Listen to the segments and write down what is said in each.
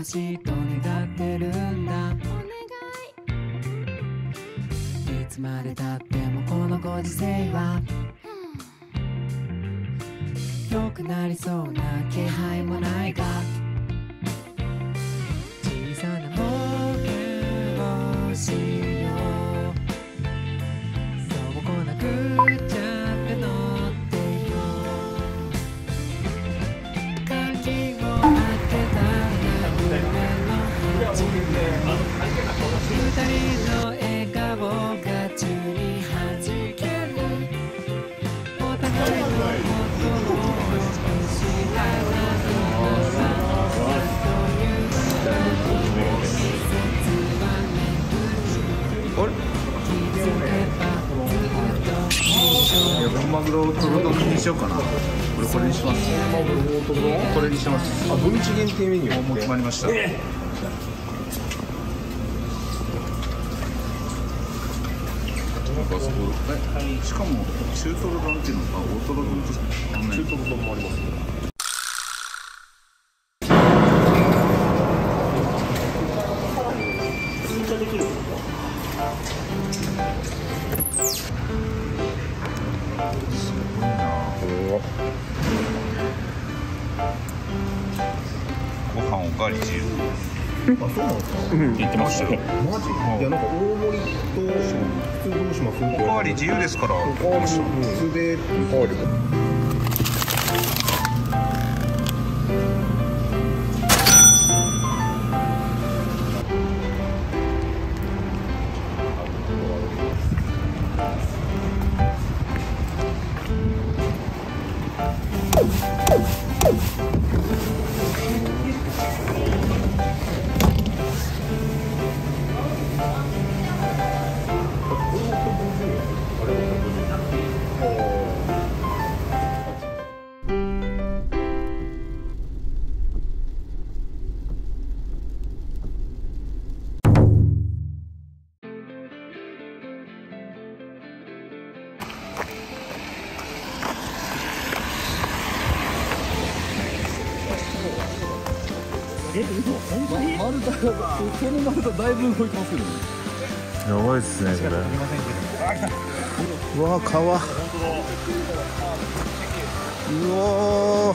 しいと願ってるんだ。いつまでたってもこのご時世は良くなりそうな気配もないが、小さな冒険をしよう。そうこなくちゃって乗ってよ。鍵を開けたら夢の街で二人の笑顔が宙に弾ける。お互いのことを知らないままという季節は巡る。気づけばずっと一緒。 本マグロとろ丼にしようかな。俺これにします。これにします。 あ、土日限定メニューもう決まりました。しかも中トロ丼っていうのか大トロ丼とか中トロ丼もありますね。 ご飯おかわり自由。 あ、そうなんですか。 言ってましたよ。 マジ？いや、なんか大盛りと普通どうします？ おかわり自由ですから言ってました。 普通でおかわり。 丸太が、この丸太だいぶ動いてますけどね。 やばいっすねこれ。うわ川。うわ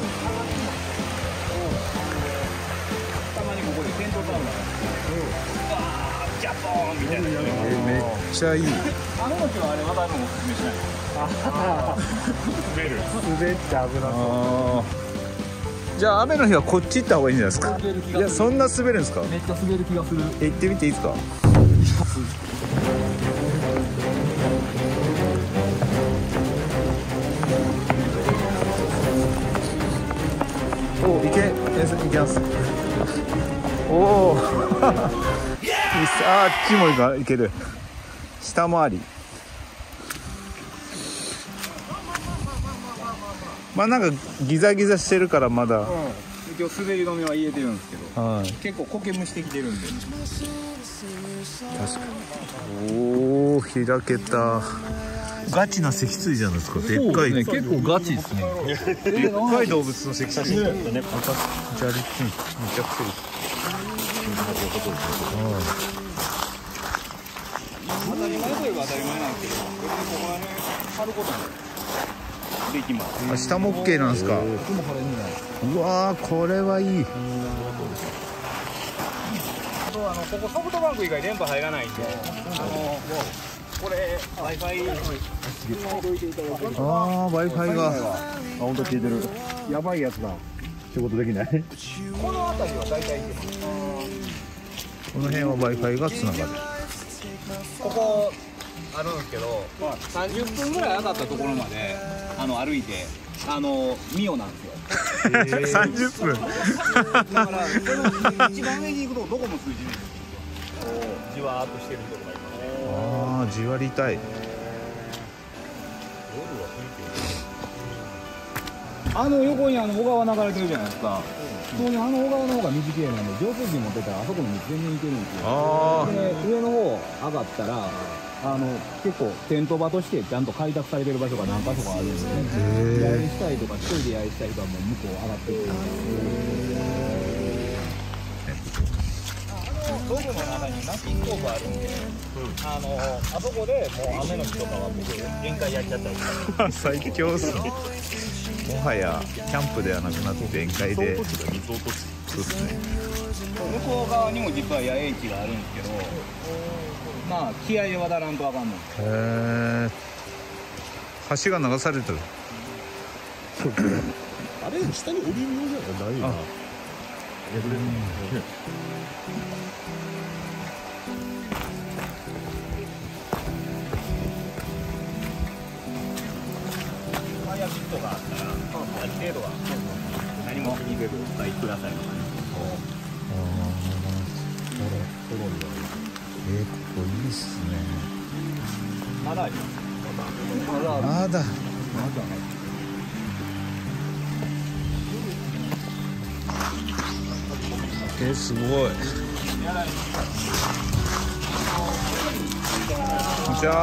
たまにここでテントサウナ。ジャポーンみたいな。 めっちゃいい。 あの時はあれまだのおすすめしない。滑る。 滑って危なそう。 あーじゃあ雨の日はこっち行った方がいいんじゃないですか。いやそんな滑るんですか。 めっちゃ滑る気がする。 行ってみていいですか。おいけいけます。おおあっちもいける。下回り。まあなんかギザギザしてるからまだ、 今日滑り止めは入れてるんですけど、 はい、 結構苔むしてきてるんで。 確かに。おお開けた。ガチな脊椎じゃないですか。でっかい、 ね、結構ガチですね。 でっかい動物の脊椎。じゃあめちゃくちゃいい。 当たり前といえば当たり前なんですけど、別にここら辺張ることない。できます。 あ、下も OK なんですか。うわーこれはいい。 ここソフトバンク以外電波入らないんで、これ Wi-Fi ああ Wi-Fi が。 あ、本当聞いてる。やばいやつだ。仕事できない。 この辺りは大体いいです。 この辺は Wi-Fi がつながる。 ここあるんですけど、30分ぐらい上がったところまで歩いてミオなんですよ。 30分。 だからその一番上に行くとどこも通じないんですよ。じわーっとしてるところがいますね。 ああじわりたい。 横に小川流れてるじゃないですか。普通に小川の方が短いなんで、浄水器持ってたらあそこの道全然行けるんですよ。 あで上の方上がったら結構テント場としてちゃんと開拓されてる場所が何か所かあるんで、野営したりとか一人で野営したりとかも向こう上がってくるんで。 ログの中に薪ストーブあるんで、あそこでもう雨の日とかは僕限界やっちゃったりとか。 最強っすね。もはやキャンプではなくなって宴会で。そうっすね。 向こう側にも実は野営地があるんですけど、まあ気合で渡らんとあかんの。 へえ。橋が流されてる。 あれ下に降りるようじゃないな。 ファイアピットがあったら、ある程度は何も気に入れるお使いください。 ここいいっすね。 まだあります。 まだ。すごい。こんにちは。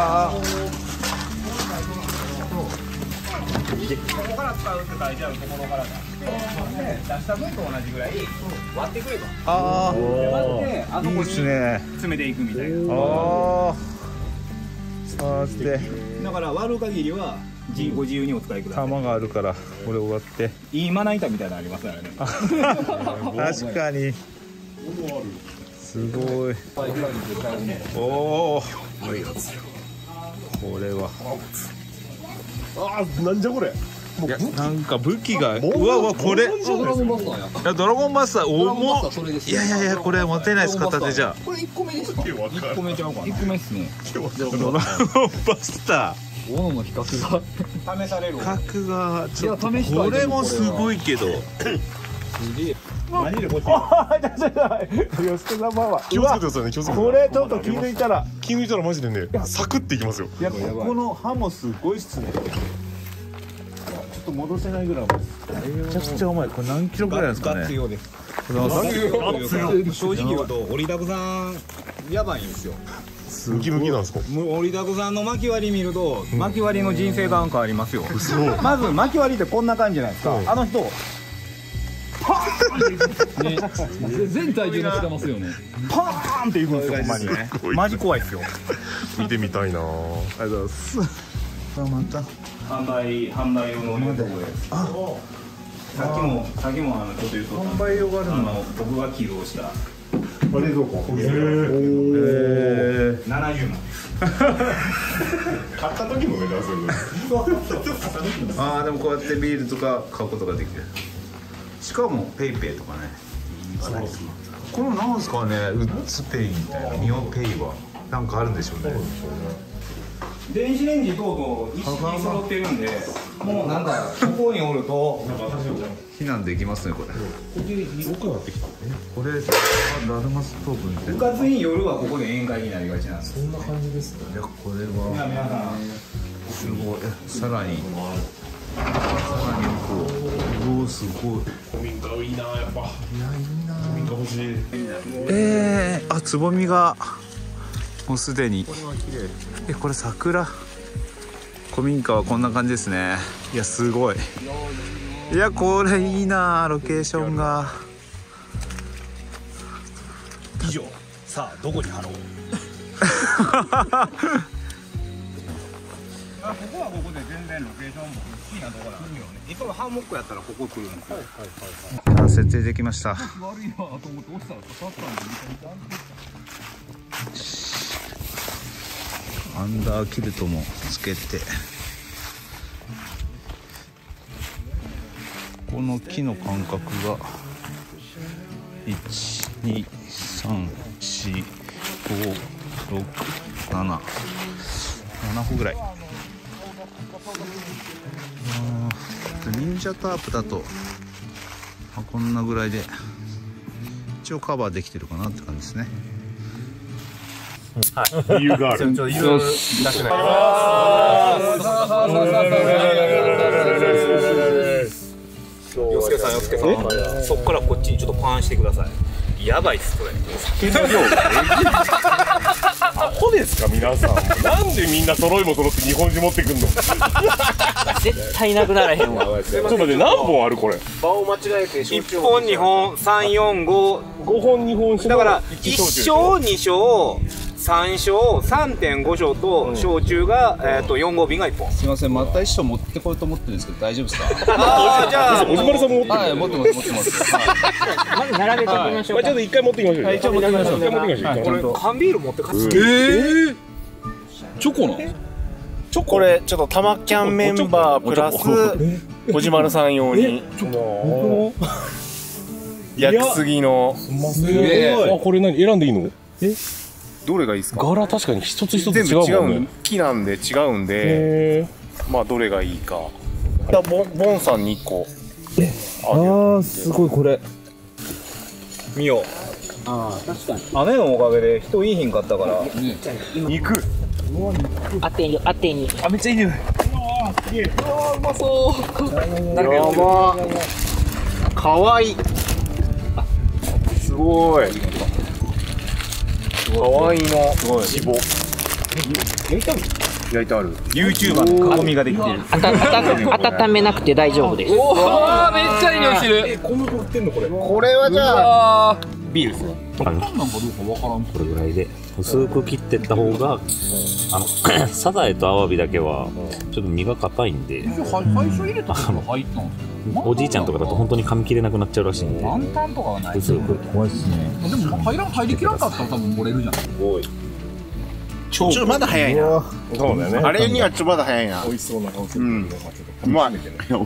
ここから使うって書いてあるところから出した分と同じぐらい割ってくれば。 ああ。 割ってあそこに詰めていくみたいな。 ああ。さて。 だから割る限りはご自由にお使いください。 玉があるからこれ終わって。 いいまな板みたいなのありますからね。 確かに。すごい。おお。これは。 ああ、なんじゃこれ。 いや、なんか武器が。うわうわ、これ。ドラゴンバスターや。いや、ドラゴンバスター、重っ。いやいやいや、これ持てないです、片手じゃ。 これ1個目ですか。1個目ちゃうかな。1個目っすね。 ドラゴンバスター。 斧の比較が試される。 比較が。 いや、試したい。 これもすごいけど。 マジでこっち。 よすけさんママ。 気をつけてくださいね。気をつけて。 これちょっと気抜いたら。 気抜いたらマジでね、サクっていきますよ。 いや、ここの刃もすごいっすね。ちょっと戻せないぐらい。めちゃくちゃ重い。これ何キロぐらいですかね。 ガッツ用です。正直言うと折りだくさんやばいんですよ。 ムキムキなんですか。 折りだくさんの巻き割り見ると、巻き割りの人生観変わりますよ。まず巻き割りってこんな感じじゃないですか。あの人全体重乗せてますよね。 パーンっていくんですよ。ほんまにマジ怖いですよ。 見てみたいな。 ありがとうございます。また。 販売用の冷凍庫です。さっきもちょっと言うと販売用があるの。 僕が寄贈した冷蔵庫。 70万。 買った時も値段する。 ああ、でもこうやってビールとか買うことができる。しかもペイペイとかね。このなんですかね、ウッズペイみたいな、ミオペイはなんかあるんでしょうね。 電子レンジ等々一式揃ってるんで、もうなんかここにおると避難できますね、これ。これラルマストーブみたい部な。 活に夜はここで宴会になりがちなんです。 いや、これは皆さんすごい。さらに奥を。おお、すごい。 古民家いいな、やっぱ。 いや、いいな。 古民家欲しい。 あ、つぼみがもうすでに。これ桜。古民家はこんな感じですね。いや、すごい。いや、これいいな、ロケーションが。 以上。さあどこに貼ろう。ここはここで全然ロケーションも好きなところなんですよね。いつもハンモックやったらここ来るんですよ。 設定できました。 悪いなと思って落ちたら刺さったんでアンダーキルトもつけて、この木の間隔が1234567歩ぐらい。忍者タープだと、こんなぐらいで一応カバーできてるかなって感じですね。 理由がある。 理由出してない。よすけさん、そっからこっちにちょっとパンしてください。やばいっす、それ。酒の量がアホですか皆さん。なんでみんな揃いも揃って日本酒持ってくんの。 絶対なくならへんわ。 ちょっと待って、何本あるこれ。 場を間違えて 1本2本3、4、5 5本日本酒のだから一 1 焼酎升2升3升 3.5 升と焼酎が4合瓶が1本。 すみません、また一緒持ってこようと思ってるんですけど大丈夫ですか？ ああじゃあおじまるさんも持ってる。 はい、持ってます。 まず並べておきましょうか。 まあちょっと一回持ってきましょうよ。 一応持ってきましょう。 一回持ってきましょう。 これ缶ビール持って帰ってチョコの？ これちょっと玉キャンメンバープラス小島さん用に焼きすぎのあ、これ何選んでいいの？ どれがいいですか？ 柄確かに一つ一つ全部違う違うもんね。 木なんで違うんで、 へまあどれがいいか。ボンさんに1個ああ、すごいこれ。 みよう。 ああ、確かに。 雨のおかげで人いいひんかったから肉当てに、当てに。 あめっちゃいい匂い。 やばかわいいすごいかわいいの脂肪焼いてある YouTuber の囲みができてる。 温めなくて大丈夫です。 おお、めっちゃいい匂いしてる。 これはじゃあビールですね。 なんかどうかわからん。 これぐらいで薄く切ってった方がサザエとアワビだけはちょっと身が硬いんで、 最初入れたの入ったんですか？ おじいちゃんとかだと本当に噛み切れなくなっちゃうらしいんで、 ワンタンとかはない。 薄く。 怖いっすね。でも入りきらんかったら多分漏れるじゃん。 ちょっとまだ早いな。 そうだよね。 あれにはちょっとまだ早いな。 美味しそうな顔する。 うんうまい。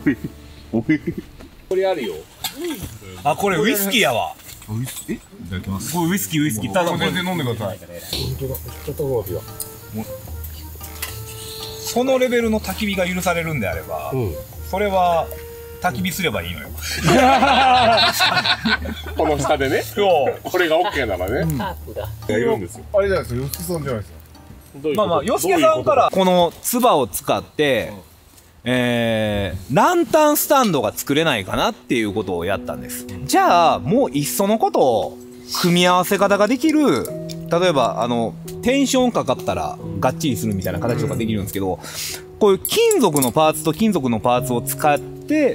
これあるよ。 あこれウイスキーやわ。 いただきます。 これウイスキーただこれ全然飲んでください。 そのレベルの焚き火が許されるんであれば、それは焚き火すればいいのよ。 この下でね。これが OK ならね。 ハープだ。 やるんですよ。 あれじゃないですか、よすさんじゃないですか。 まあまあ、よすけさんからこの唾を使って、ランタンスタンドが作れないかなっていうことをやったんです。じゃあ、もういっそのことを組み合わせ方ができる、例えば、テンションかかったらがっちりするみたいな形とかできるんですけど、こういう金属のパーツと金属のパーツを使って、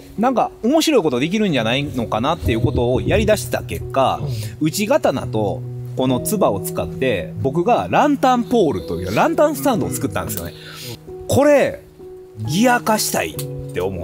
なんか面白いことできるんじゃないのかなっていうことをやり出した結果、内刀とこの唾を使って僕がランタンポールというランタンスタンドを作ったんですよね。これギア化したいって思って、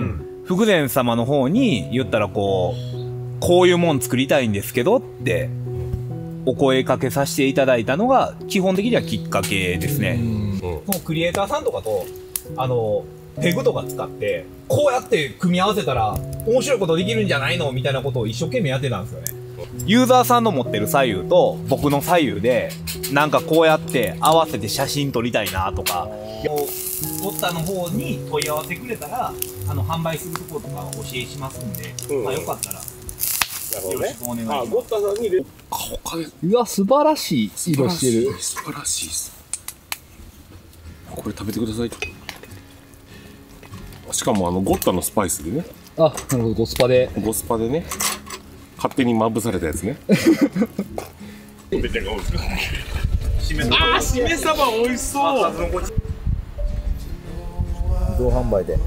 福前様の方に言ったらこういうもん作りたいんですけどってお声かけさせていただいたのが基本的にはきっかけですね。そのクリエイターさんとかとペグとか使ってこうやって組み合わせたら面白いことできるんじゃないのみたいなことを一生懸命やってたんですよね。ユーザーさんの持ってる左右と僕の左右でなんかこうやって合わせて写真撮りたいなとか、ゴッタの方に問い合わせくれたら販売するところとかお教えしますんで、まあよかったらよろしくお願いします。 ゴッタさんにうわ、素晴らしい色してる。 素晴らしいです。これ食べてください。しかもゴッタのスパイスでね、 あ、なるほど、ゴスパで。 ゴスパでね、勝手にまぶされたやつね。しめ鯖美味しそう。 自動販売で。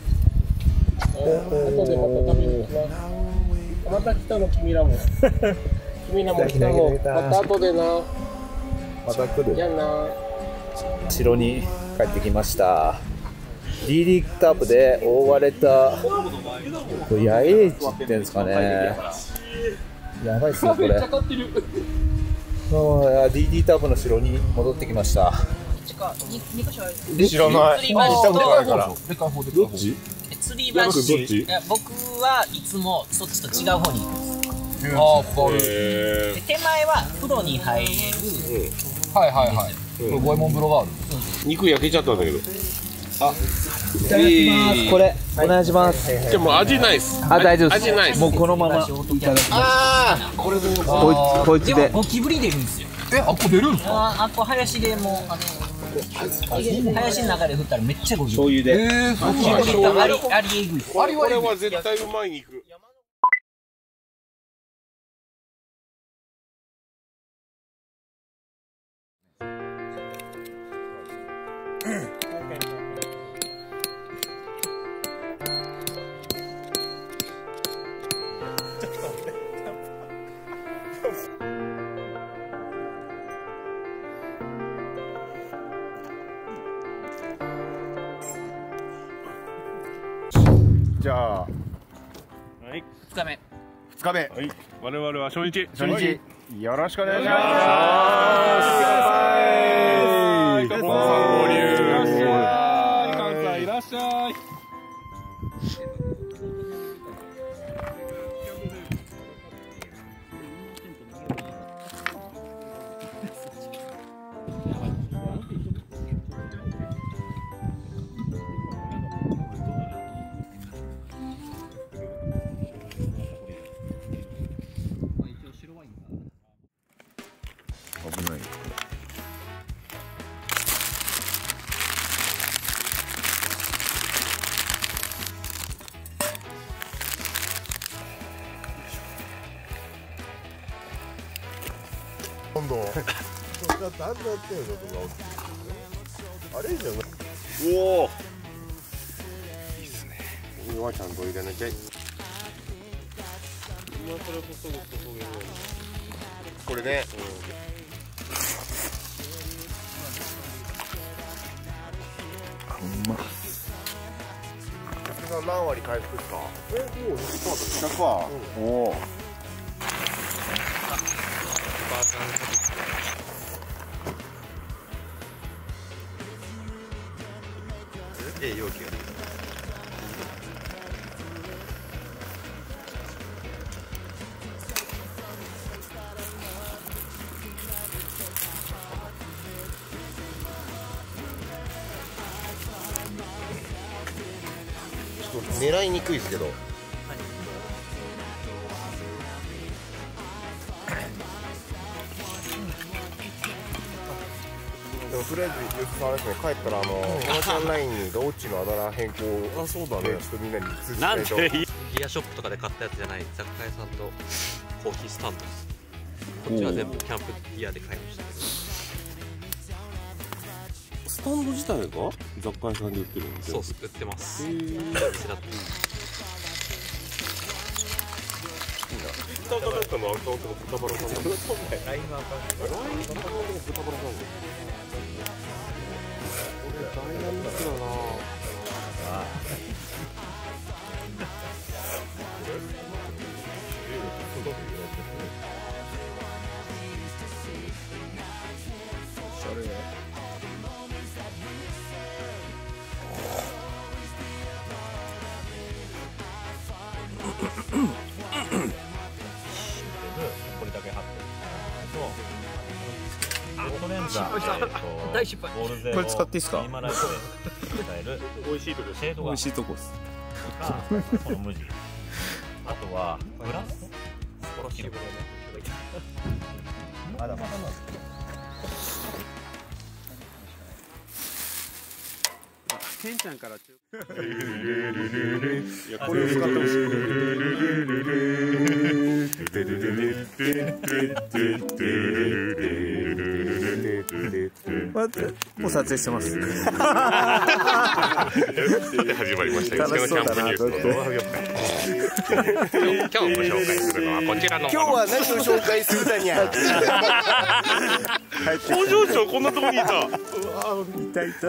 後でまた食べに来ます。また来たの君らも。君らも来たの。また後でな。 また来る。 じゃあな。 城に帰ってきました。DD タープで覆われたこれ野営地ってんですかね。やばいっすねこれ。DD タープの城に戻ってきました。 知らない。行ったことないから。 どっち？ 釣り橋。 どっち？ いや僕はいつもそっちと違う方に行くんです。 ああ、これ。 で手前は風呂に入れる。 はいはいはい。これ五右衛門風呂がある。 肉焼けちゃったんだけど。 いただきます。これお願いします。 でも味ないっす。 あ、大丈夫です。 味ないっす。 もうこのままいただきます。これでこいつで。 ゴキブリ出るんですよ。 あっこ出るんですか？ あっこ林でもう林の中で振ったらめっちゃゴキブリ。 醤油で。 ゴキブリがありえぐい。 これは絶対うまい肉。 じゃあ 2日目。 2日目、 我々は初日初日よろしくお願いします。 関西合流。関西いらっしゃい。 危ない。 今度。だってあんなやってるのとか。あれじゃない。 おお。 いいっすね。海はちゃんと入れなきゃい。今それこそこれね。 あ、うまっ。 何割回復ですか。もう100%。 100%。おお。 容器が。ちょっと狙いにくいですけど。でもとりあえず吉田さんあれですね、帰ったらモナちゃんラインにローチのあだ名変更をちょっとみんなに通じないと。 ギアショップとかで買ったやつじゃない雑貨屋さんとコーヒースタンドです。こっちは全部キャンプギアで買いましたけど。 スタンド自体が雑貨屋さんで売ってるんですよ。 そう売ってます。 店だって。ツイッターかなんかのアカウントの豚バラさん。ラインのアカウント。ラインのアカウントの豚バラさん。これダイナミックだな。 これだけ貼って大失敗。 これ使っていいですか。 今ライトで使える美味しいとこ。 シェードが美味しいとこです。 この無地。あとはグラススポロキル。まだまだなんですけど。 ケンちゃんから。いやこれを使ってほしい。 待って、もう撮影してます。 始まりました。楽しそうだなと思って。 今日ご紹介するのはこちらの。 今日は何を紹介するだにゃ。 工場長こんなとこにいた。 いたいた。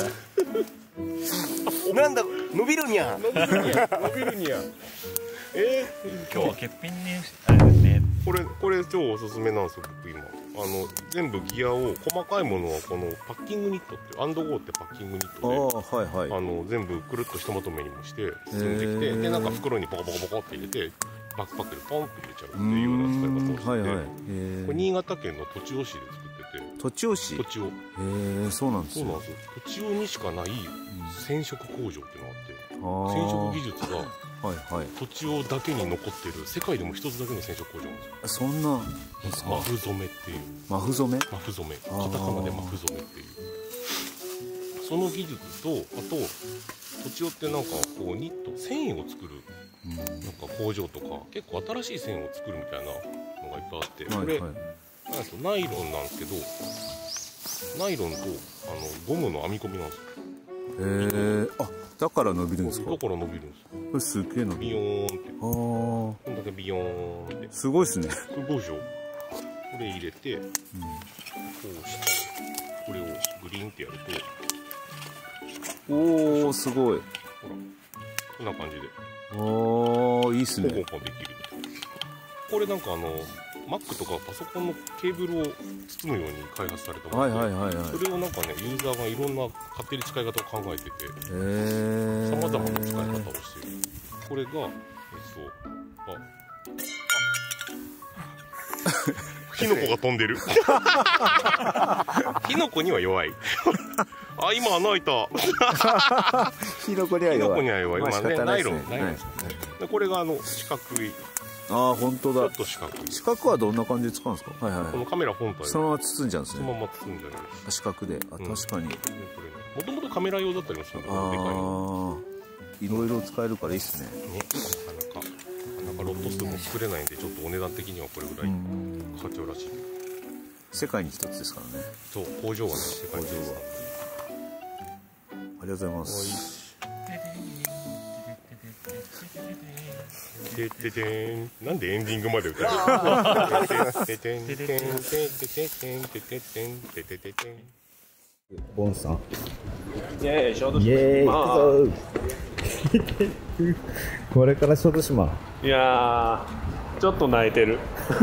なんだ伸びるにゃ。伸びるにゃ。 今日は欠品にあれですね。 これ超おすすめなんですよ。僕今全部ギアを細かいものはこのパッキングニットってアンドゴーってパッキングニットで、 はいはい、 全部くるっとひとまとめにもして包んできて、でなんか袋にポコポコポコって入れてバックパックでポンって入れちゃうっていうような使い方をしてて、これ新潟県の栃尾市で作ってて。栃尾市。栃尾。 そうなんですよ。 そうなんですよ。栃尾にしかない染色工場っていうのがあって、染色技術が栃尾だけに残ってる世界でも一つだけの染色工場なんですよ。 そんなマフ染めっていう。 マフ染め。 マフ染め。カタカナでマフ染めっていう。その技術と、あと栃尾ってなんかこうニット繊維を作るなんか工場とか結構新しい繊維を作るみたいなのがいっぱいあって、これなんとナイロンなんですけど、 ナイロンとゴムの編み込みなんですよ。 あ、だから伸びるんですか。 だから伸びるんですよ。 これすげえ伸びる。 ビヨーンって。こんだけビヨーンって。 すごいですね。 すごいでしょ。これ入れて、こうして、これをグリーンってやると。 おお、すごい。 ほら、こんな感じで。 いいっすね。 ポンポンできる。これなんかMac とかパソコンのケーブルを包むように開発されたもので、それをなんかね、ユーザーがいろんな勝手に使い方を考えてて、さまざまな使い方をしている。これが、火の粉が飛んでる。火の粉には弱い。あ、今穴開いた。 火の粉には弱い。 火の粉には弱い。今ね、ナイロンですね。これが四角い。 ああ、本当だ。 ちょっと四角い。 四角はどんな感じで使うんですか。はいはい。 このカメラ本体。 そのまま包んじゃうんですね。 そのまま包んじゃう。 四角で、あ、確かに。 もともとカメラ用だったりもしたんだけど、でかいの。 いろいろ使えるからいいっすね。 なかなかロット数も作れないんで、ちょっとお値段的にはこれぐらいかかっちゃうらしい。 世界に一つですからね。 そう、工場がね、世界に一つ。 ありがとうございます。 てててん、なんでエンディングまで歌うの？ててんててんてててんてててんててててん。 ボンさん。 イエーイ、小豆島。イエーイ。これから小豆島。 いやー、ちょっと泣いてる。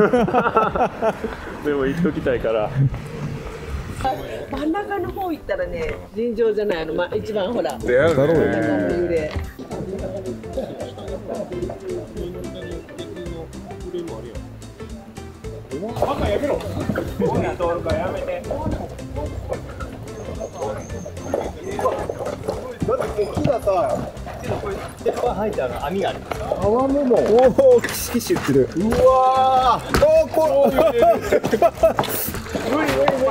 でも行っときたいから。 真ん中の方行ったらね、尋常じゃないの、一番ほら。 出会うね。 バカやめろ。ここに通るからやめて。だって木がさ、鉄板入って網がある。泡もも。おお、キシキシ言ってる。うわー。おお、こう。無理。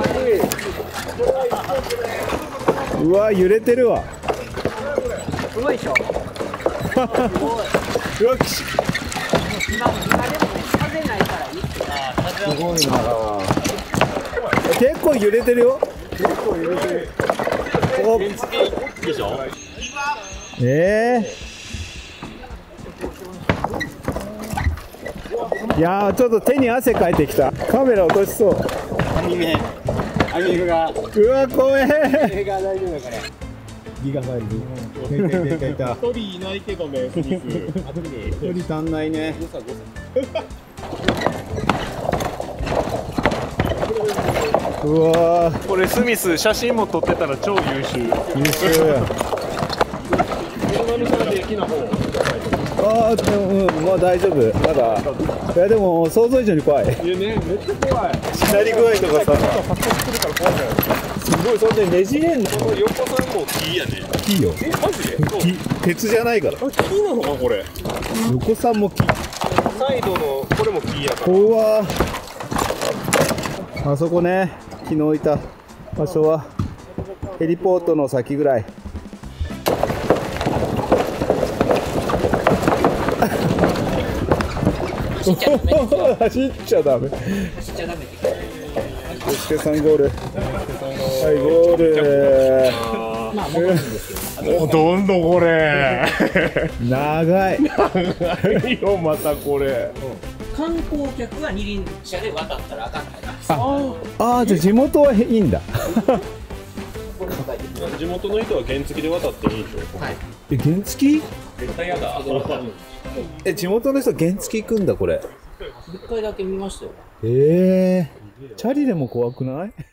うわ、揺れてるわ。 すごいでしょ。 うわ、キシ。 今でもね、風ないからいい。 すごいな。結構揺れてるよ。 結構揺れてる。原付でしょ。 いやー、ちょっと手に汗かいてきた。カメラ落としそう。 網目が。 うわ、怖え。 手が大丈夫だから。 ギガファイル。いた。 一人いないけどね、スミス。 一人足んないね。うわー、 これスミス写真も撮ってたら超優秀。 優秀や。ああ、でも、まあ大丈夫。まだ。いや、でも想像以上に怖い。 いやね、めっちゃ怖い。 しなり具合とかさ。すごい、そんでねじれんの。 この横さんも木やね。 木よ。 マジで？ 鉄じゃないから。 木なのかこれ。 横さんも木。 サイドのこれも木やから。 うわ。あそこね、昨日いた場所はヘリポートの先ぐらい。走っちゃダメ。そして3ゴール。はい、ゴール。 ほとんどこれ。 長い。 長いよ、またこれ。 観光客が二輪車で渡ったらあかんないな。 あ、じゃあ地元はいいんだ。 地元の人は原付で渡っていいでしょ。 はい。 原付？ 絶対やだ。 地元の人原付行くんだこれ。 一回だけ見ましたよ。 チャリでも怖くない？